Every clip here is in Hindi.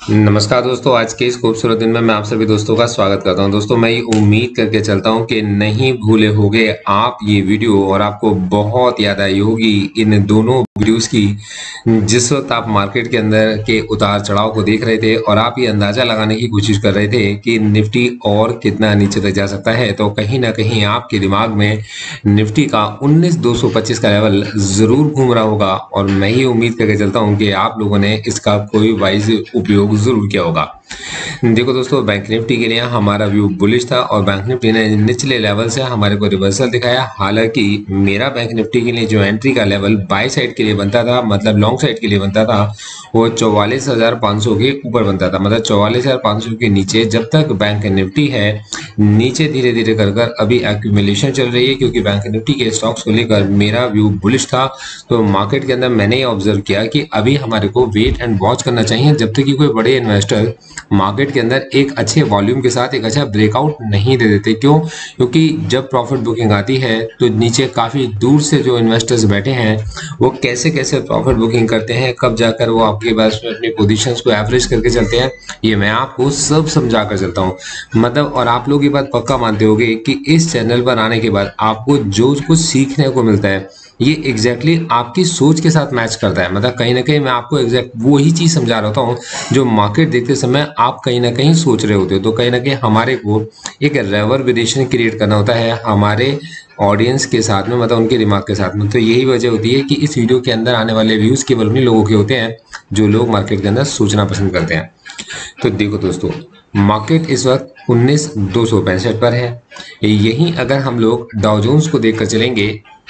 नमस्कार दोस्तों, आज के इस खूबसूरत दिन में मैं आप सभी दोस्तों का स्वागत करता हूं। दोस्तों, मैं ये उम्मीद करके चलता हूं कि नहीं भूले होंगे आप ये वीडियो और आपको बहुत याद आई होगी इन दोनों वीडियोस की। जिस वक्त आप मार्केट के अंदर के उतार चढ़ाव को देख रहे थे और आप ये अंदाजा लगाने की कोशिश कर रहे थे कि निफ्टी और कितना नीचे तक जा सकता है, तो कहीं ना कहीं आपके दिमाग में निफ्टी का 19,225 का लेवल जरूर घूम रहा होगा। और मैं ये उम्मीद करके चलता हूं कि आप लोगों ने इसका कोई वाइज उपयोग जरूर किया होगा। देखो दोस्तों, बैंक निफ्टी के लिए हमारा व्यू बुलिश था और बैंक निफ्टी ने निचले लेवल से हमारे को रिवर्सल दिखाया। हालांकि मेरा बैंक निफ्टी के लिए जो एंट्री का लेवल बाय साइड के लिए बनता था, मतलब लॉन्ग साइड के लिए बनता था, वो 44,500 के ऊपर बनता था। मतलब 44,500 के नीचे जब तक बैंक निफ्टी है, नीचे धीरे धीरे कर कर अभी एक्यूमुलेशन चल रही है, क्योंकि बैंक निफ्टी के स्टॉक्स को लेकर मेरा व्यू बुलिश था। तो मार्केट के अंदर मैंने ये ऑब्जर्व किया कि अभी हमारे को वेट एंड वॉच करना चाहिए जब तक कि कोई बड़े इन्वेस्टर मार्केट के अंदर एक अच्छे वॉल्यूम के साथ एक अच्छा ब्रेकआउट नहीं दे देते। क्यों? क्योंकि जब प्रॉफिट बुकिंग आती है तो नीचे काफी दूर से जो इन्वेस्टर्स बैठे हैं वो कैसे कैसे प्रॉफिट बुकिंग करते हैं, कब जाकर वो आपके पास में अपनी पोजीशंस को एवरेज करके चलते हैं, ये मैं आपको सब समझा कर चलता हूँ। मतलब और आप लोग ये बात पक्का मानते होंगे कि इस चैनल पर आने के बाद आपको जो कुछ सीखने को मिलता है ये एग्जैक्टली आपकी सोच के साथ मैच करता है। मतलब कहीं ना कहीं मैं आपको एग्जैक्ट वही चीज समझा रहा हूँ जो मार्केट देखते समय आप कहीं ना कहीं सोच रहे होते हो। तो कहीं ना कहीं हमारे को एक रेवरबरेशन क्रिएट करना होता है हमारे ऑडियंस के साथ में, मतलब उनके दिमाग के साथ में। तो यही वजह होती है कि इस वीडियो के अंदर आने वाले व्यूज केवल उन्हीं लोगों के होते हैं जो लोग मार्केट के अंदर सोचना पसंद करते हैं। तो देखो दोस्तों, मार्केट इस वक्त 19,265 पर है। यहीं अगर हम लोग डाउ जोन्स को देखकर चलेंगे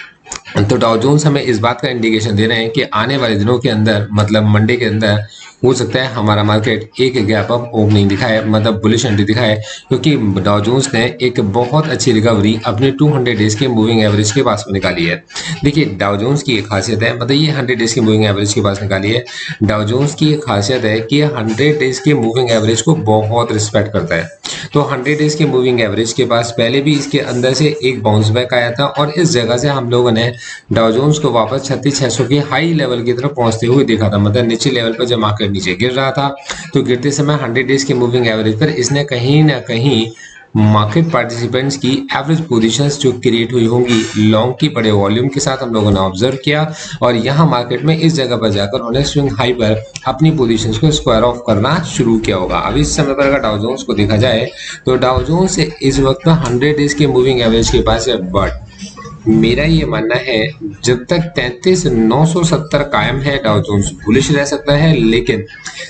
तो डाउ जोन्स हमें इस बात का इंडिकेशन दे रहे हैं कि आने वाले दिनों के अंदर, मतलब मंडे के अंदर हो सकता है हमारा मार्केट एक गैप अप ओपनिंग दिखाए, मतलब बुलिश एंट्री दिखाए, क्योंकि डाउ जोन्स ने एक बहुत अच्छी रिकवरी अपने 200 डेज के मूविंग एवरेज के पास में निकाली है। देखिए, डाउ जोन्स की एक खासियत है, मतलब ये 100 डेज के मूविंग एवरेज के पास निकाली है। डाउ जोन्स की एक खासियत है कि 100 डेज के मूविंग एवरेज को बहुत रिस्पेक्ट करता है। तो 100 डेज के मूविंग एवरेज के पास पहले भी इसके अंदर से एक बाउंस बैक आया था और इस जगह से हम लोगों ने डाउ जोन्स को वापस 36,600 के हाई लेवल की तरफ पहुंचते हुए देखा था। मतलब नीचे लेवल पर जब मार्केट नीचे गिर रहा था तो गिरते समय 100 डेज के मूविंग एवरेज पर इसने कहीं ना कहीं मार्केट पार्टिसिपेंट्स की एवरेज पोजीशंस जो क्रिएट हुई होंगी लॉन्ग की बड़े वॉल्यूम के साथ हम लोगों ने ऑब्जर्व किया और यहाँ मार्केट में इस जगह पर जाकर उन्होंने स्विंग हाई पर अपनी पोजीशंस को स्क्वायर ऑफ करना शुरू किया होगा। अभी इस समय पर अगर डाउ जोन्स को देखा जाए तो डाउ जोन्स इस वक्त 100 डेज के मूविंग एवरेज के पास है, बट मेरा ये मानना है जब तक 33,970 कायम है डाउ जोन्स बुलिश रह सकता है, लेकिन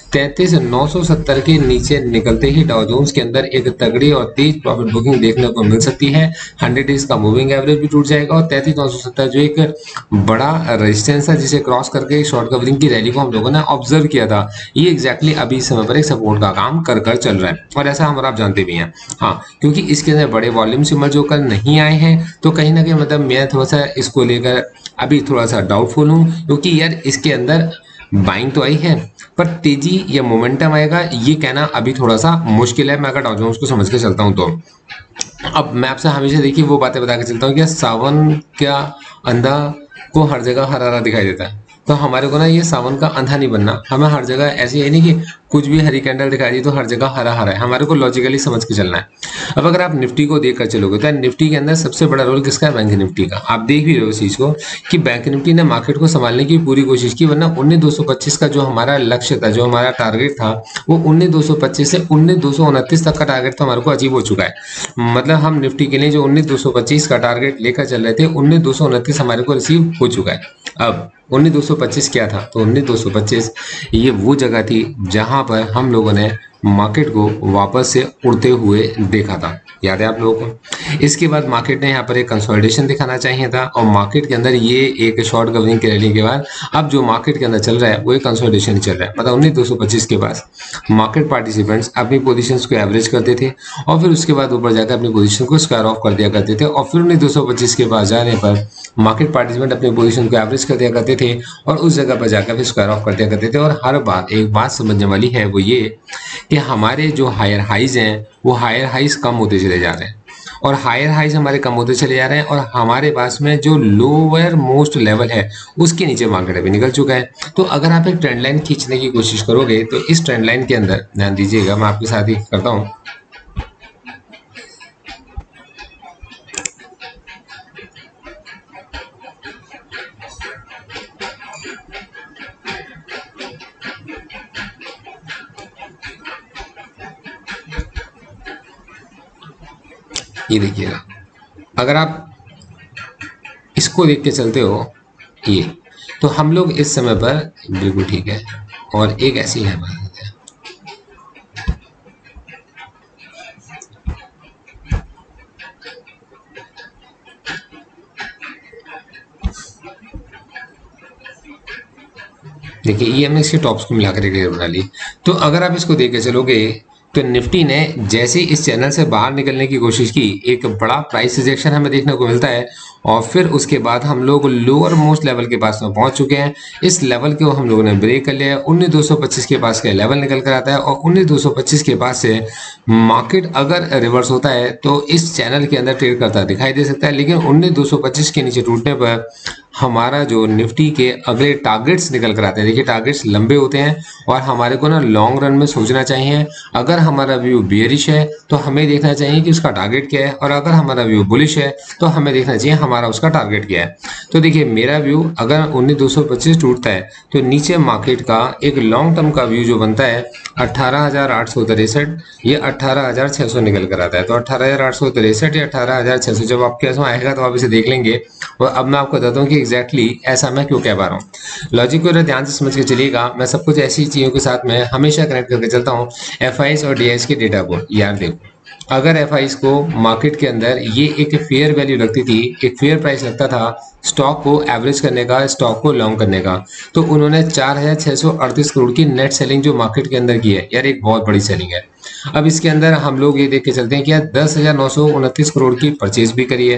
33,970 के नीचे निकलते ही डाउ जोन्स के अंदर एक तगड़ी और तेज प्रॉफिट बुकिंग देखने को मिल सकती है। 100 डेज का मूविंग एवरेज भी टूट जाएगा और 33,970 जो एक बड़ा रेजिस्टेंस है जिसे क्रॉस करके शॉर्ट कवरिंग की रैली को हम लोगों ने ऑब्जर्व किया था, ये एग्जैक्टली अभी इस समय पर एक सपोर्ट का काम कर कर चल रहा है और ऐसा हम और आप जानते भी हैं। हाँ, क्योंकि इसके अंदर बड़े वॉल्यूम से मर्ज होकर नहीं आए हैं तो कहीं ना कहीं मतलब मैं थोड़ा सा इसको लेकर अभी थोड़ा सा डाउटफुल हूँ, क्योंकि यार इसके अंदर बाइंग तो आई है पर तेजी या मोमेंटम आएगा ये कहना अभी थोड़ा सा मुश्किल है। मैं अगर डाउ जोन्स को समझ के चलता हूँ तो अब मैं आपसे हमेशा देखिए वो बातें बता के चलता हूँ कि सावन क्या अंधा को हर जगह हरा हरा दिखाई देता है। तो हमारे को ना ये सावन का अंधा नहीं बनना, हमें हर जगह ऐसी है नहीं कि कुछ भी हरी कैंडल दिखाई दी तो हर जगह हरा हरा है, हमारे को लॉजिकली समझ के चलना है। अब अगर आप निफ्टी को देखकर चलोगे तो निफ्टी के अंदर सबसे बड़ा रोल किसका है? बैंक निफ्टी का। आप देख भी रहे हो इस चीज को कि बैंक निफ्टी ने मार्केट को संभालने की पूरी कोशिश की, वरना 19,225 का जो हमारा लक्ष्य था, जो हमारा टारगेट था, वो 19,225 से 19,229 तक का टारगेट तो हमारे को अचीव हो चुका है। मतलब हम निफ्टी के लिए जो 19,225 का टारगेट लेकर चल रहे थे 19,229 हमारे को रिसीव हो चुका है। अब 19,225 क्या था? तो 19,225 ये वो जगह थी जहां पर हम लोगों ने मार्केट को वापस से उड़ते हुए देखा था, याद है आप लोगों को। इसके बाद मार्केट ने यहाँ पर एक कंसोलिडेशन दिखाना चाहिए था और मार्केट के अंदर ये एक शॉर्ट कवरिंग की रैली के बाद अब जो मार्केट के अंदर चल रहा है वो एक कंसोलिडेशन चल रहा है। मतलब 19,225 के पास मार्केट पार्टिसिपेंट्स अपनी पोजीशंस को एवरेज करते थे और फिर उसके बाद ऊपर जाकर अपनी पोजीशन को स्क्वायर ऑफ कर दिया करते थे और फिर 19,225 के पास जाने पर मार्केट पार्टिसिपेंट अपनी पोजीशन को एवरेज कर दिया करते थे और उस जगह पर जाकर फिर स्क्वायर ऑफ कर दिया करते थे। और हर बार एक बात समझने वाली है वो ये कि हमारे जो हायर हाइज हैं वो हायर हाइज कम होते चले जा रहे हैं और हायर हाइज हमारे कम होते चले जा रहे हैं और हमारे पास में जो लोअर मोस्ट लेवल है उसके नीचे मार्केट अभी निकल चुका है। तो अगर आप एक ट्रेंड लाइन खींचने की कोशिश करोगे तो इस ट्रेंड लाइन के अंदर ध्यान दीजिएगा, मैं आपके साथ ही करता हूँ। ये देखिएगा, अगर आप इसको देख के चलते हो ये, तो हम लोग इस समय पर बिल्कुल ठीक है और एक ऐसी है बना देते हैं। देखिए ये हमने इसके टॉप्स को मिलाकर एक लेयर बना ली। तो अगर आप इसको देख के चलोगे तो निफ्टी ने जैसे इस चैनल से बाहर निकलने की कोशिश की, एक बड़ा प्राइस रिजेक्शन हमें देखने को मिलता है और फिर उसके बाद हम लोग लोअर मोस्ट लेवल के पास में पहुंच चुके हैं। इस लेवल को हम लोगों ने ब्रेक कर लिया है। 19225 के पास का लेवल निकल कर आता है और 19225 के पास से मार्केट अगर रिवर्स होता है तो इस चैनल के अंदर ट्रेड करता दिखाई दे सकता है, लेकिन 19225 के नीचे टूटने पर हमारा जो निफ्टी के अगले टारगेट्स निकल कर आते हैं। देखिए टारगेट्स लंबे होते हैं और हमारे को ना लॉन्ग रन में सोचना चाहिए। अगर हमारा व्यू बियरिश है तो हमें देखना चाहिए कि उसका टारगेट क्या है, और अगर हमारा व्यू बुलिश है तो हमें देखना चाहिए हमारा उसका टारगेट क्या है। तो देखिए मेरा व्यू अगर 19225 टूटता है तो नीचे मार्केट का एक लॉन्ग टर्म का व्यू जो बनता है 18,863, ये 18,600 निकल कर आता है। तो 18,863 या 18,600 जब आपके पास में आएगा तो आप इसे देख लेंगे। और अब मैं आपको बताता हूँ कि एग्जैक्टली ऐसा मैं क्यों कह पा रहा हूँ। लॉजिक को ध्यान से समझ के चलिएगा। मैं सब कुछ ऐसी चीज़ों के साथ में हमेशा कनेक्ट करके चलता हूँ। एफआईएस और डीआईएस के डेटा को यार देखो, अगर एफआईएस को मार्केट के अंदर ये एक फेयर वैल्यू लगती थी, एक फेयर प्राइस लगता था स्टॉक को एवरेज करने का, स्टॉक को लॉन्ग करने का, तो उन्होंने 4,638 करोड़ की नेट सेलिंग जो मार्केट के अंदर की है, यार एक बहुत बड़ी सेलिंग है। अब इसके अंदर हम लोग ये देख के चलते हैं कि यार 10,929 करोड़ की परचेज भी करी है,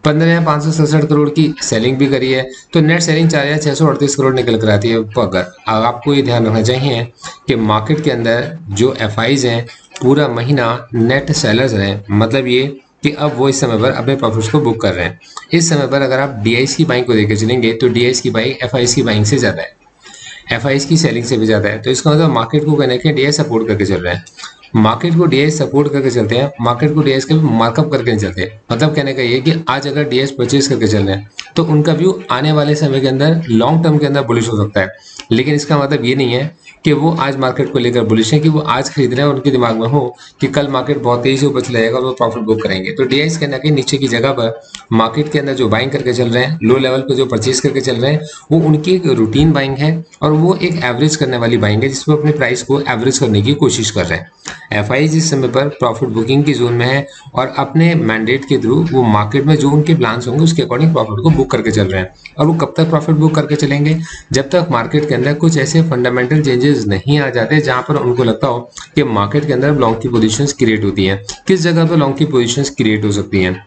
15,567 करोड़ की सेलिंग भी करी है, तो नेट सेलिंग 4,638 करोड़ निकल कर आती है। तो अगर आपको ये ध्यान रखना चाहिए कि मार्केट के अंदर जो एफआईज हैं पूरा महीना नेट सेलर्स हैं, मतलब ये कि अब वो इस समय पर अपने प्रॉफिट्स को बुक कर रहे हैं। इस समय पर अगर आप डीआईएस की बाइंग को देकर चलेंगे तो डीआईएस की बाइंग एफआईएस की बाइंग से ज़्यादा है, एफआईएस की सेलिंग से भी ज़्यादा है। तो इसका मतलब मार्केट को कहना है कि डीआईएस सपोर्ट करके चल रहे हैं, मार्केट को डीआईएस सपोर्ट करके चलते हैं, मार्केट को डीआईएस कभी मार्कअप करके नहीं चलते। मतलब कहने का ये कि आज अगर डीआईएस परचेज करके चल रहे हैं तो उनका व्यू आने वाले समय के अंदर लॉन्ग टर्म के अंदर बुलिश हो सकता है, लेकिन इसका मतलब ये नहीं है कि वो आज मार्केट को लेकर बुलिश है, कि वो आज खरीद रहे हैं उनके दिमाग में हो कि कल मार्केट बहुत तेजी से ऊपर चला जाएगा और वो प्रॉफिट बुक करेंगे। तो डीआईएस कहना कि नीचे की जगह पर मार्केट के अंदर जो बाइंग करके चल रहे हैं, लो लेवल पर जो परचेज करके चल रहे हैं, वो उनकी एक रूटीन बाइंग है और वो एक एवरेज करने वाली बाइंग है जिसमें अपने प्राइस को एवरेज करने की कोशिश कर रहे हैं। एफआईज इस समय पर प्रॉफिट बुकिंग की जोन में है और अपने मैंडेट के थ्रू वो मार्केट में जो उनके प्लान्स होंगे उसके अकॉर्डिंग प्रॉफिट को बुक करके चल रहे हैं। और वो कब तक प्रॉफिट बुक करके चलेंगे? जब तक मार्केट के अंदर कुछ ऐसे फंडामेंटल चेंजेस नहीं आ जाते जहां पर उनको लगता हो कि मार्केट के अंदर लॉन्ग की पोजीशंस क्रिएट होती हैं। किस जगह पर लॉन्ग की पोजीशंस क्रिएट हो सकती हैं?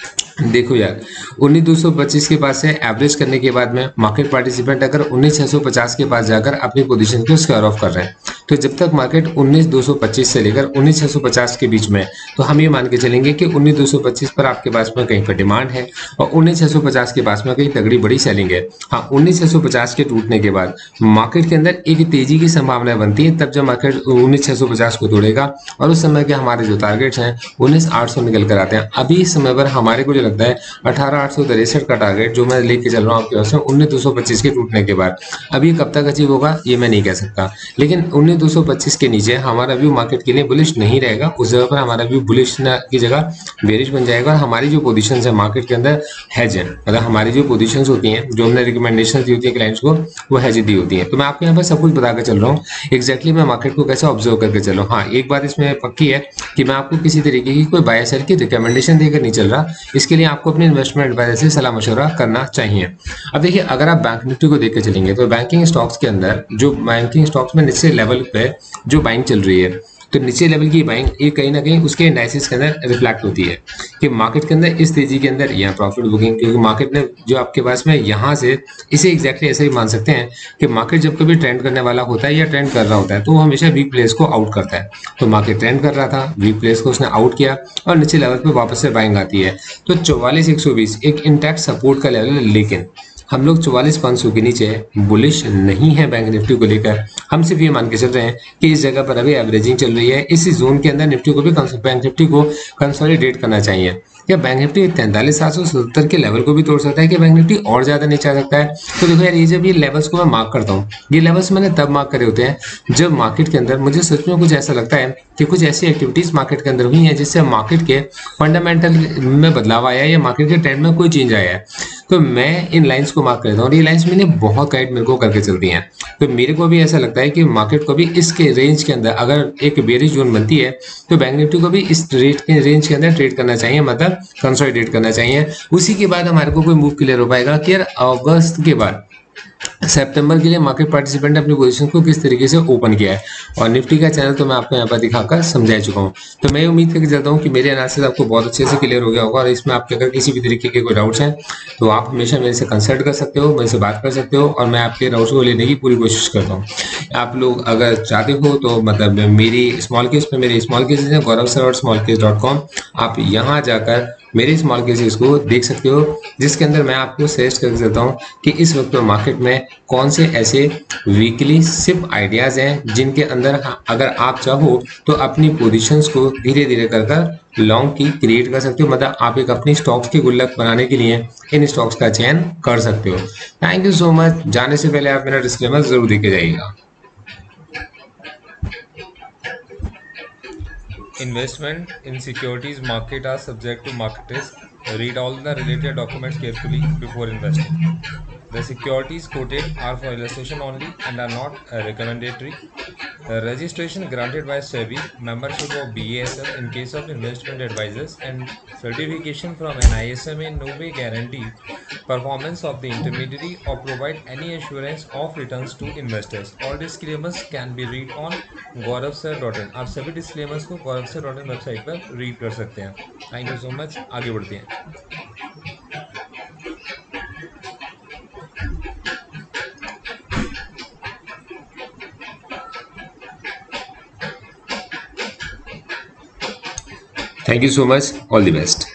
देखो यार 19,225 के पास से एवरेज करने के बाद में मार्केट पार्टिसिपेंट अगर 19,650 के पास जाकर अपनी पोजीशन को स्क्वायर ऑफ कर रहे हैं, तो जब तक मार्केट 19,225 से लेकर 19,650 के बीच में, तो हम ये मान के चलेंगे कि 19,225 पर आपके पास में कहीं पर डिमांड है और 19,650 के पास में कहीं तगड़ी बड़ी सेलिंग है। हाँ, 19,650 के टूटने के बाद मार्केट के अंदर एक तेजी की संभावना बनती है तब जब मार्केट 19,650 को तोड़ेगा और उस समय के हमारे जो टारगेट्स हैं 19,800 निकल कर आते हैं। अभी इस समय पर हमारे को लगता है 18,863 का टारगेट जो मैं लेके चल रहा हूँ आपके पास में 19,225 के टूटने के बाद, अभी कब तक अचीव होगा ये मैं नहीं कह सकता, लेकिन 19,225 के नीचे हमारा व्यू मार्केट के लिए बुलिश नहीं रहेगा। उस जगह पर हमारा व्यू बुलिश की जगह बेरिश बन जाएगा और हमारी जो पोजीशन है मार्केट के अंदर हेज है, मतलब हमारी जो पोजीशन होती हैं जो हमने रिकमेंडेशन दी होती है क्लाइंट्स को, वो हेज दी होती है। तो मैं आपको यहाँ पर सब कुछ बता कर चल रहा हूँ एग्जैक्टली मैं मार्केट को कैसे ऑब्जर्व करके चल रहा हूँ। हाँ, एक बात इसमें पक्की है कि मैं आपको किसी तरीके की कोई बाय सेल की रिकमेंडेशन देकर नहीं चल रहा, इसके लिए आपको अपने इन्वेस्टमेंट एडवाइजर से सलाह मशवरा करना चाहिए। अब देखिए अगर आप बैंक निफ्टी को देख के चलेंगे तो बैंकिंग स्टॉक्स के अंदर जो बैंकिंग स्टॉक्स में निचले लेवल पे जो बाइंग चल रही है तो नीचे लेवल की बाइंग ये कहीं ना कहीं उसके एनालिसिस के अंदर रिफ्लेक्ट होती है कि मार्केट के अंदर इस तेजी के अंदर यहाँ प्रॉफिट बुकिंग, क्योंकि मार्केट ने जो आपके पास में यहाँ से इसे एग्जैक्टली ऐसे ही मान सकते हैं कि मार्केट जब कभी ट्रेंड करने वाला होता है या ट्रेंड कर रहा होता है तो वो हमेशा वीक प्लेस को आउट करता है। तो मार्केट ट्रेंड कर रहा था, वीक प्लेस को उसने आउट किया और नीचे लेवल पे वापस से बाइंग आती है। तो 44,120 एक इंटैक्ट सपोर्ट का लेवल है, लेकिन हम लोग 44,500 के नीचे बुलिश नहीं है बैंक निफ्टी को लेकर। हम सिर्फ ये मान के चल रहे हैं कि इस जगह पर अभी एवरेजिंग चल रही है, इसी जोन के अंदर निफ्टी को भी बैंक निफ्टी को कंसोलिडेट करना चाहिए। क्या बैंक निफ्टी 43,770 के लेवल को भी तोड़ सकता है कि बैंक निफ्टी और ज्यादा नीचे आ सकता है? तो देखो यार, ये जब ये लेवल्स को मैं मार्क करता हूँ, ये लेवल्स मैंने तब मार्क करे होते हैं जब मार्केट के अंदर मुझे सच में कुछ ऐसा लगता है कि कुछ ऐसी एक्टिविटीज मार्केट के अंदर हुई है जिससे मार्केट के फंडामेंटल में बदलाव आया है या मार्केट के ट्रेंड में कोई चेंज आया है। तो मैं इन लाइंस को मार्क करता हूँ और ये लाइंस मैंने बहुत गाइड मेरे को करके चलती हैं। तो मेरे को भी ऐसा लगता है कि मार्केट को भी इसके रेंज के अंदर अगर एक बेरिश जोन बनती है तो बैंक निफ्टी को भी इस रेट के रेंज के अंदर ट्रेड करना चाहिए, मतलब कंसोलिडेट करना चाहिए। उसी के बाद हमारे को कोई मूव क्लियर हो पाएगा कि यार अगस्त के बाद सितंबर के लिए मार्केट पार्टिसिपेंट ने अपनी पोजीशन को किस तरीके से ओपन किया है। और निफ्टी का चैनल तो मैं आपको यहाँ पर दिखाकर समझा चुका हूँ। तो मैं उम्मीद करके चलता हूँ कि मेरे एनालिसिस आपको बहुत अच्छे से क्लियर हो गया होगा और इसमें आपके अगर किसी भी तरीके के कोई डाउट्स हैं तो आप हमेशा मेरे से कंसल्ट कर सकते हो, मेरे से बात कर सकते हो और मैं आपके डाउट्स को लेने की पूरी कोशिश करता हूँ। आप लोग अगर चाहते हो तो मतलब मेरी स्मॉल केस पे मेरे स्मॉल केसेस हैं gaurav.smallcase.com, आप यहाँ जाकर मेरे स्मॉल केसेस को देख सकते हो जिसके अंदर मैं आपको सजेस्ट करके देता हूँ कि इस वक्त मार्केट में कौन से ऐसे वीकली सिप आइडियाज हैं जिनके अंदर अगर आप चाहो तो अपनी पोजीशंस को धीरे धीरे कर लॉन्ग की क्रिएट कर सकते हो, मतलब आप एक अपनी स्टॉक्स की गुल्लक बनाने के लिए इन स्टॉक्स का चयन कर सकते हो। Thank you so much. जाने से पहले आप मेरा डिस्क्लेमर जरूर देख के जाइएगा। Investment in securities market are subject to market risk. Read all the related documents carefully before investing. The securities quoted are for illustration only and are not recommendatory. Registration granted by SEBI, membership of BASF in case of investment advisors, and certification from NISM in no way guarantee performance of the intermediary or provide any assurance of returns to investors. All disclaimers can be read on gauravsir.in. आप सभी डिस्क्लेमर्स को gauravsir.in वेबसाइट पर रीड कर सकते हैं। Thank you so much. आगे बढ़ते हैं। Thank you so much. All the best.